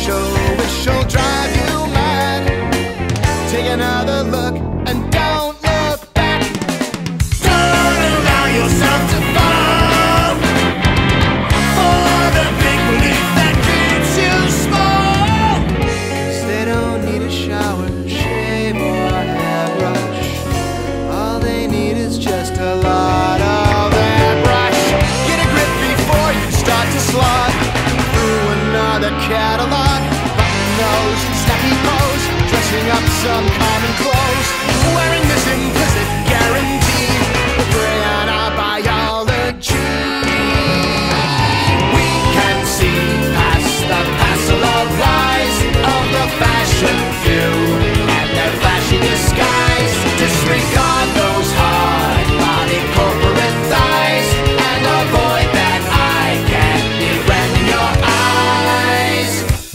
special which will drive you mad. Take another look and don't look back. Don't allow yourself to fall for the big belief that keeps you small. 'Cause they don't need a shower, shave or hairbrush. All they need is just a lot of airbrush. Get a grip before you start to slog through another catalog. Button nose, snappy pose, dressing up some common clothes, wearing this implicit guarantee, we're prey on our biology. We can see past the passel of lies of the fashion few and their flashy disguise. Disregard those hard-body corporate thighs and avoid that eye candy brand in your eyes.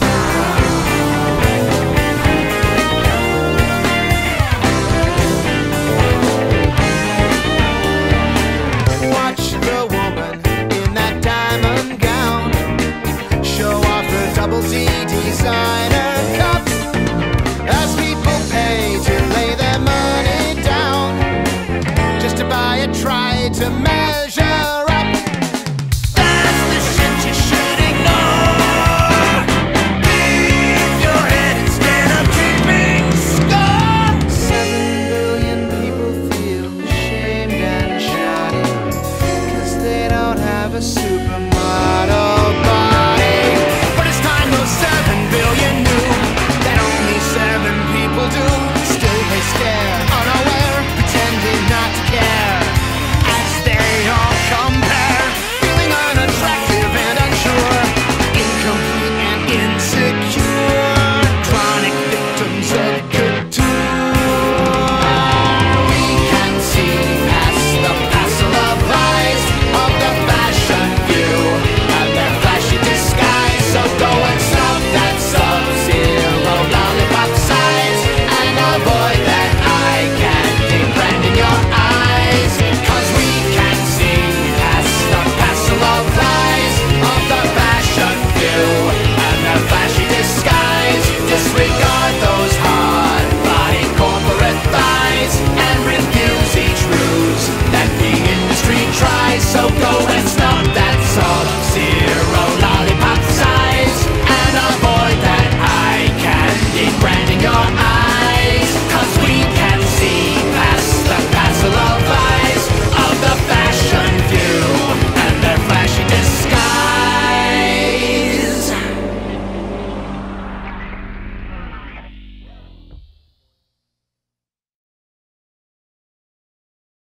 Watch the woman in that diamond gown show off her double D designer cup as people pay to lay their money down just to buy a try to measure up. That's the shit you should ignore. Leave your head instead of keeping score. 7 billion people feel shamed and shoddy 'cause they don't have a supermodel body. But it's time those 7 billion knew that only 7 people do. Still they stare, unaware, pretending not to care, as they all compare, feeling unattractive and unsure, incomplete and insecure, chronic victims of couture. We can see past the passel of lies of the fashion view and their flashy disguise. So go and stop that sub-zero lollipop size and avoid that eye candy brand in your eyes. 'Cause we can see past the passel of lies of the fashion view and their flashy disguise. Disregard those hard-body corporate thighs and refuse each ruse that the industry tries. So go and